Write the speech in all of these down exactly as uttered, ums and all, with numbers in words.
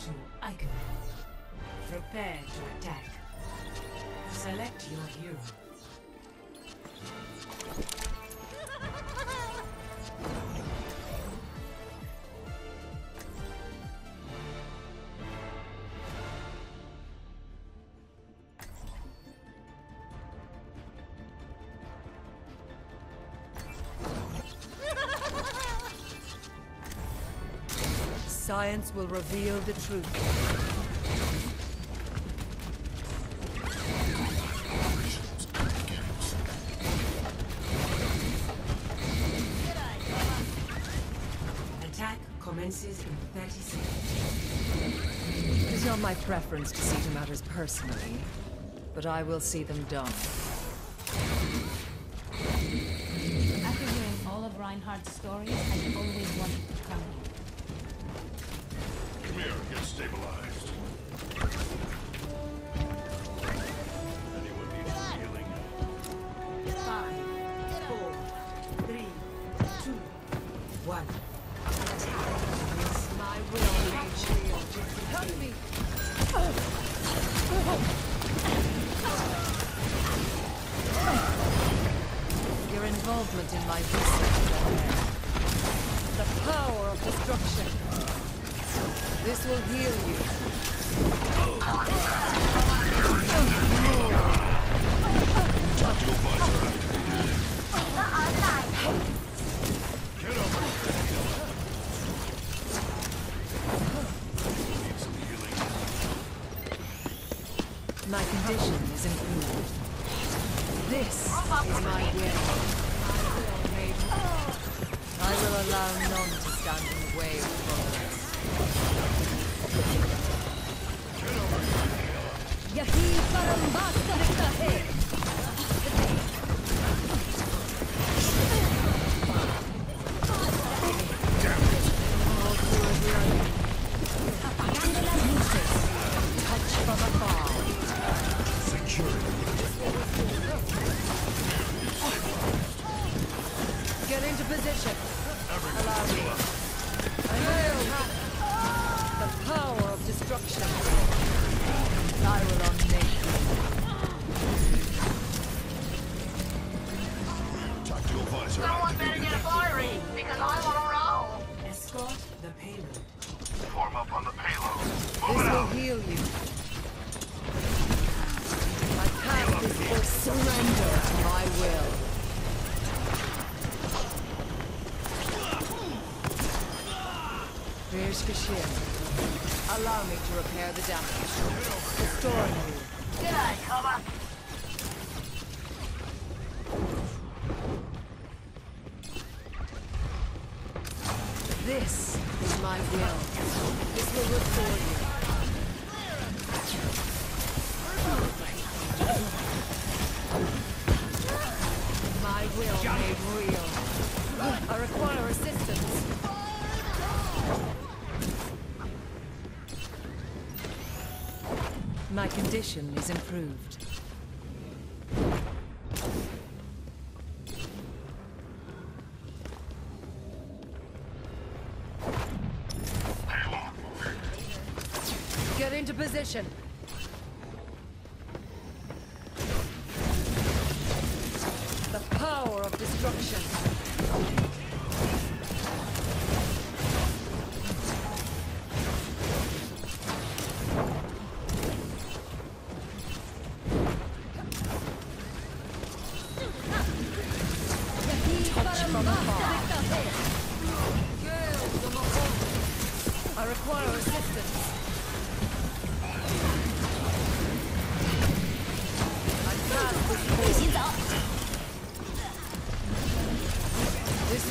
to icon. Prepare to attack. Select your hero. Science will reveal the truth. Attack commences in thirty seconds. It is not my preference to see to matters personally, but I will see them done. After hearing all of Reinhardt's stories, I always wanted to come here. Come here, get stabilized. Anyone need some healing? Five, four, three, two, one. My will help me. Your involvement in my research, the power of destruction. This will heal you. Tactical visor activated. Get over here. Need some healing. My condition is improved. This is my will. I will allow none to stand in the way of progress. Yahi parambasta kahe. Touch from afar. Security. Get into position. Allow me. Hail the power of destruction. I will unmake you. Tactical visor Someone better activated. get firing, because I'm on a roll. Escort the payload. Form up on the payload. This Move it will out. heal you. My path is for surrender to my will. Here's Kashir. Allow me to repair the damage. Restoring you. G'day, cover. This is my will. This will restore you. My will made real. I require assistance. My condition is improved. Get into position. The power of destruction. Touch from afar. I require assistance. My path is forward. This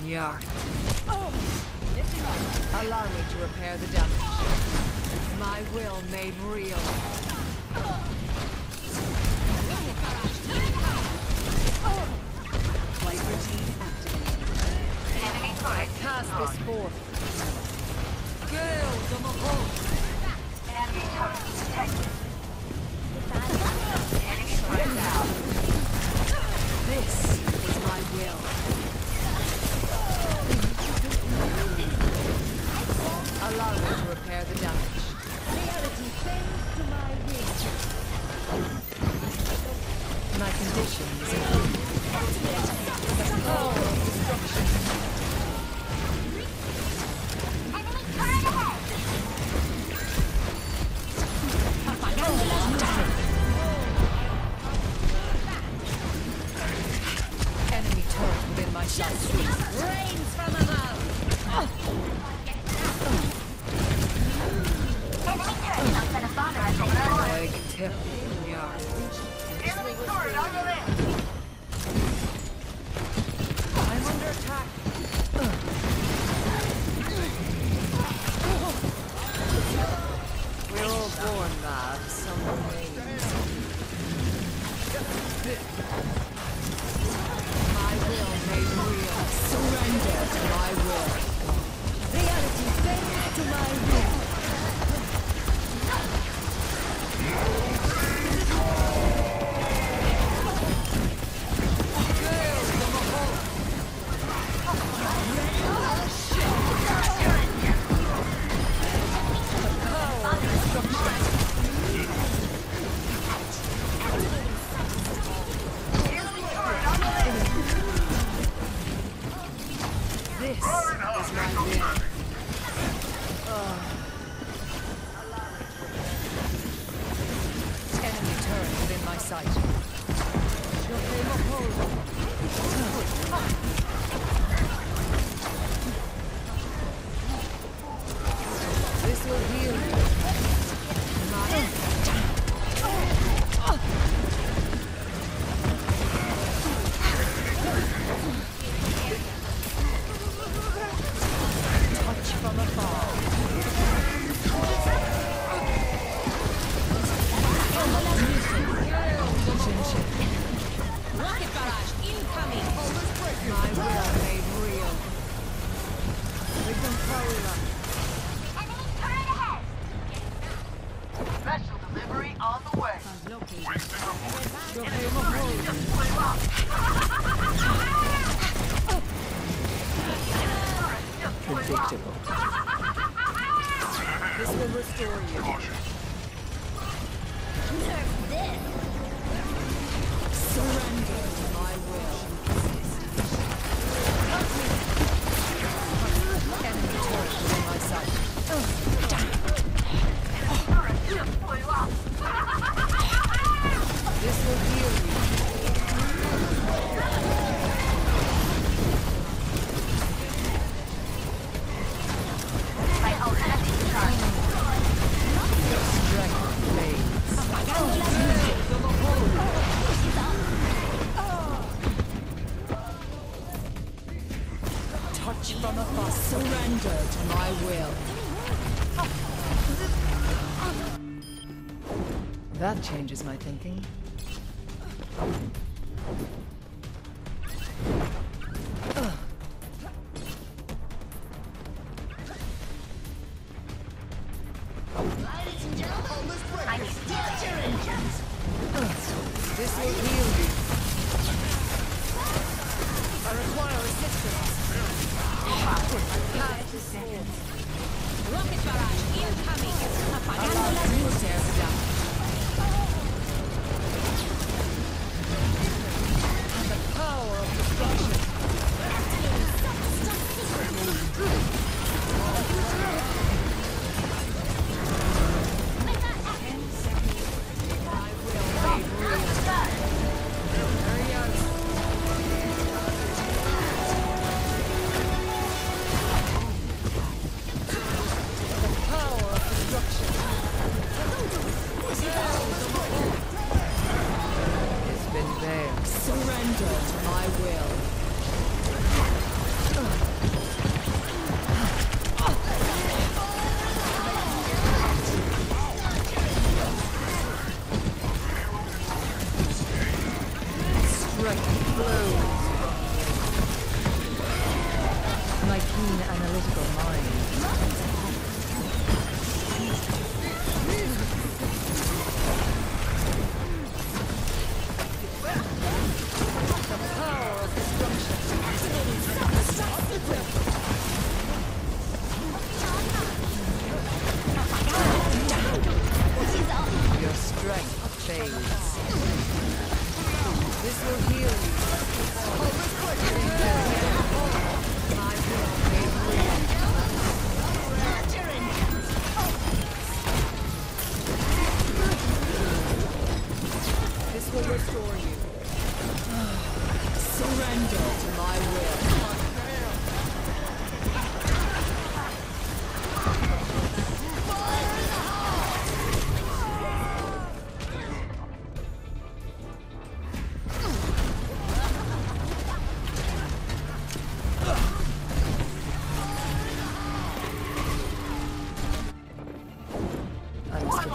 Yarn. Allow me to repair the damage. My will made real. Flight routine activated. Enemy I turret. cast this forth. Gale the Mahal. Enemy turret detected. Enemy turret down. This is my will. Allow me to repair the damage. Reality bends to my will. My condition is improved. The power of destruction. Enemy turret ahead. Enemy turret within my sight. Rains from above. Enemy turret outside of bomber has been destroyed. Leg tip. Yarn. Enemy turret on the left. I'm under attack. We're all born mad, some remains. My will made real. Surrender to my will. Reality bends to my will. This is my will. Enemy turret within my sight. This will heal you. Touch from afar. Rocket barrage incoming. My will made real. We can carry them. Enemy turret ahead. Special delivery on the way. Predictable. This will restore you. Surrender to my will. Enemy turret within my sight. This will heal you. My ultimate is charged. Your strength fades. Touch from afar. Surrender to my will. That changes my thinking. I need start your engines. This will heal you. I require assistance. Rocket barrage incoming. Allow me to tear the damage. And the power of destruction. The power of destruction.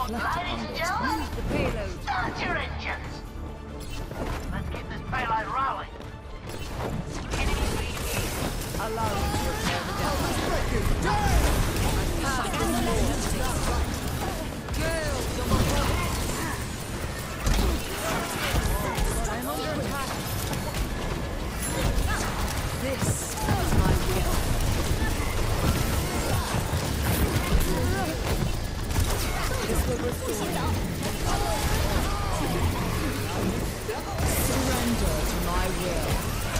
Ladies and gentlemen, The payload. start your engines. Let's get this payload rolling. Enemy being Allow me to repair the damage. I pass this law. Gale, double blow. I'm under attack. This is my will. This will restore. Surrender to my will.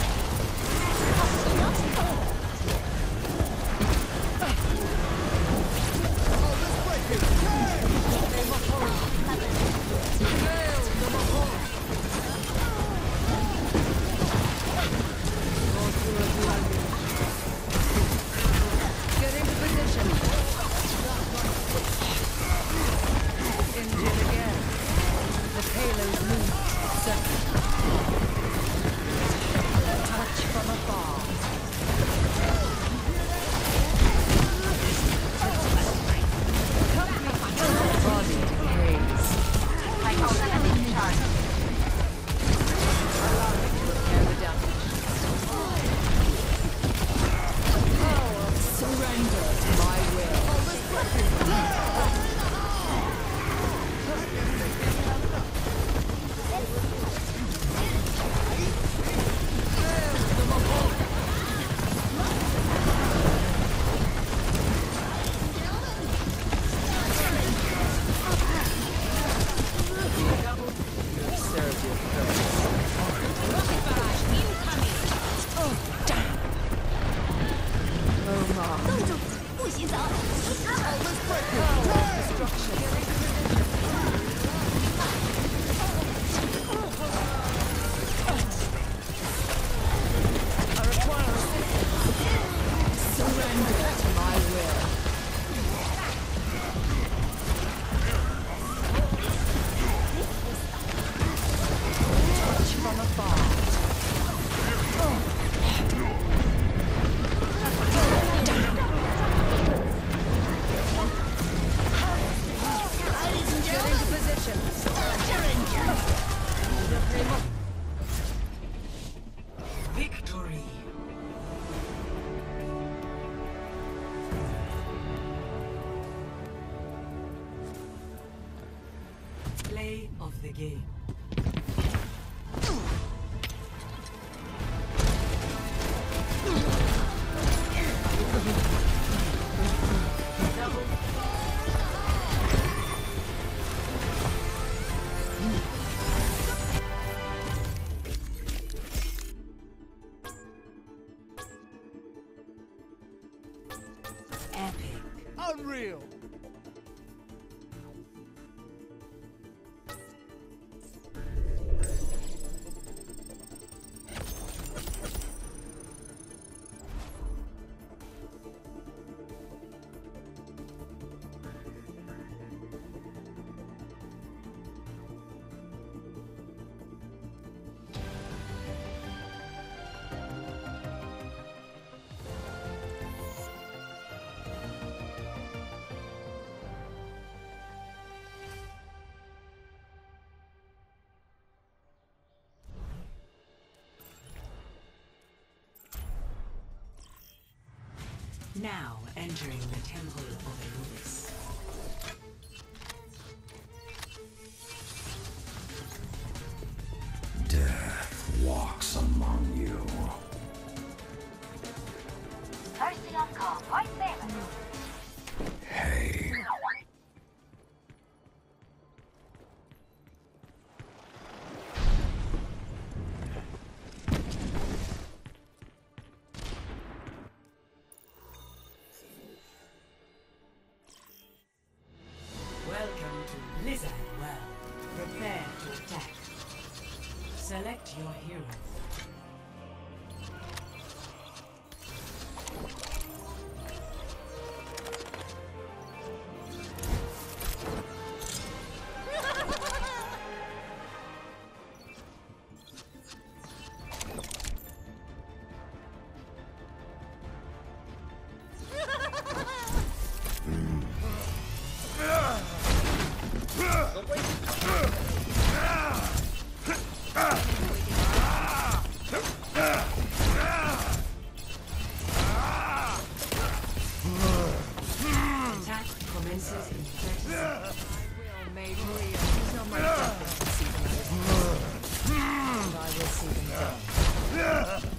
Get into position. Engine again. The payload moves. Second. Touch from afar. Body decays. My ultimate in charge. Allow me to repair the damage. Power. Surrender to my will. Serve your purpose. Oh, Mom. 冻住，不许走。 Power of destruction. I require assistance. Surrender to my will. Touch from afar. Get into position. Victory. Play of the game. Epic. Unreal! Now entering the Temple of Anubis. Death walks among you. Mercy on call. Point seven. Hey. Welcome to Blizzard Well. Prepare to attack. Select your hero. Attack commences in thirty seconds. Will made real. There's not much justice to see them. And I will see them done.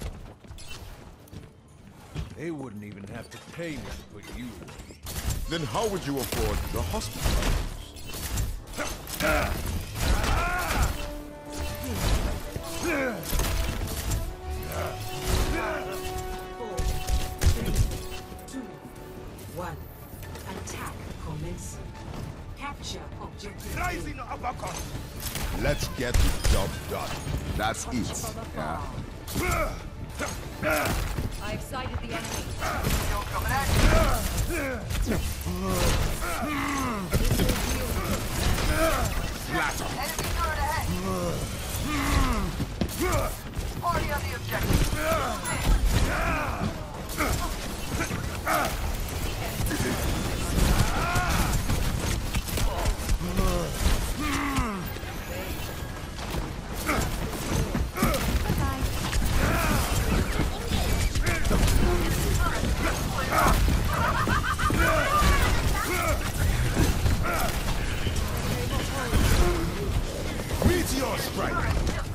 They wouldn't even have to pay me to put you away. Then how would you afford the hospital? Four, three, two, one. Attack commencing. Capture objective. Rising uppercut. Let's get the job done. That's it. Yeah. I excited the enemy. Still coming at you. Splatter. Enemy turret ahead. Party on the objective. Meteor strike.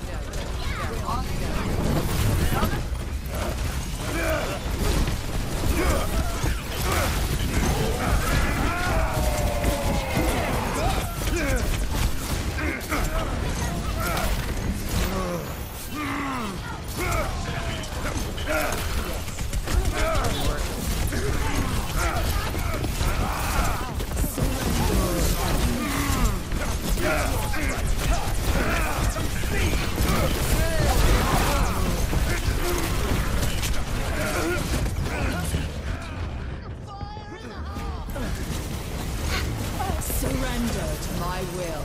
Surrender to my will.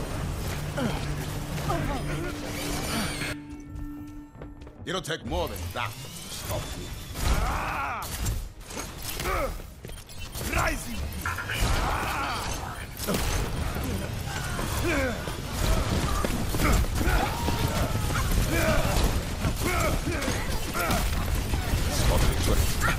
It'll take more than that to stop me. Rising. Spotted trip.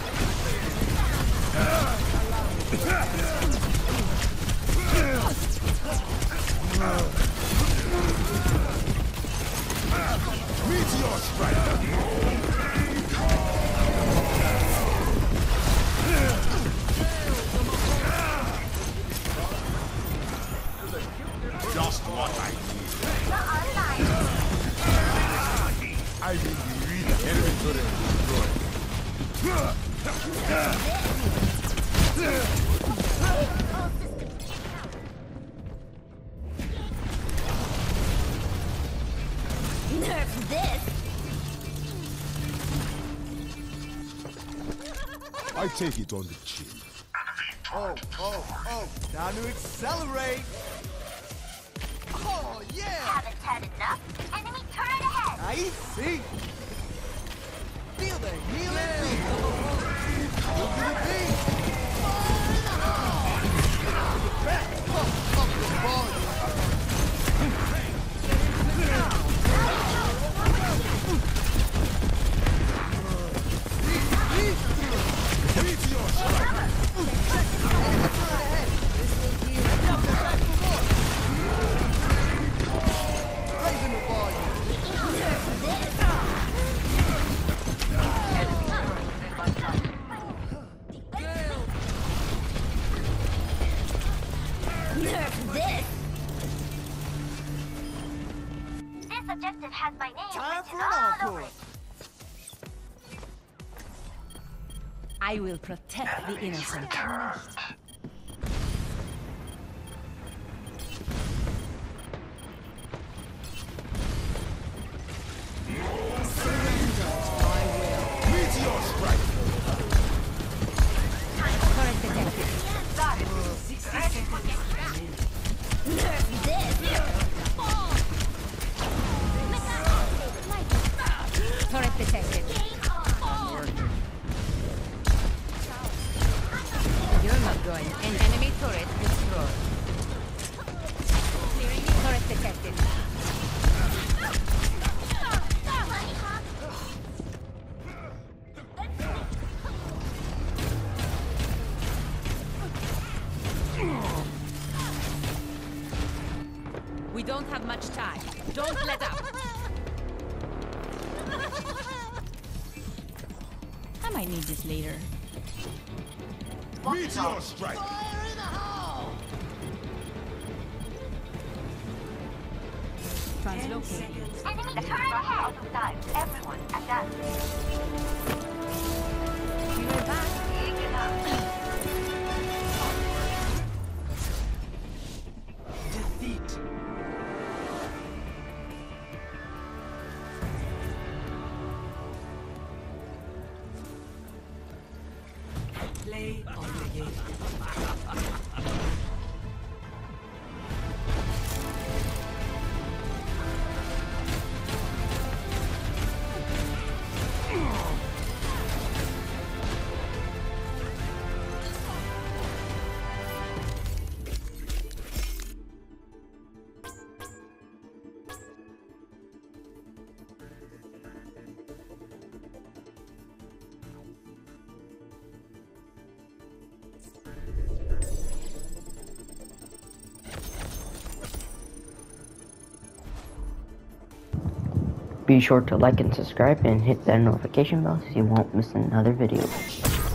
Meteor strike. Just what I need. I need to read the enemy turret Nerf this. I take it on the chin. Oh, oh, oh, time to accelerate! Oh, yeah! Haven't had enough. Enemy turret ahead. I see! Feel the healing! Look at the beat! Back! Up, up the volume! Meteor strike. Raising the volume! Nerf this. This objective has my name Time written for an all over encore! it. I will protect the innocent. Meteor strike. Current detected. Got it. sixty seconds. Nerf this. Turret detected. You're not We don't have much time. Don't let up. I might need this later. Meteor strike! Ten Translocating. seconds. Enemy turret ahead. Out of time. Everyone, advance. Be right back. Big enough. Defeat. Play of the game. Be sure to like and subscribe and hit that notification bell so you won't miss another video.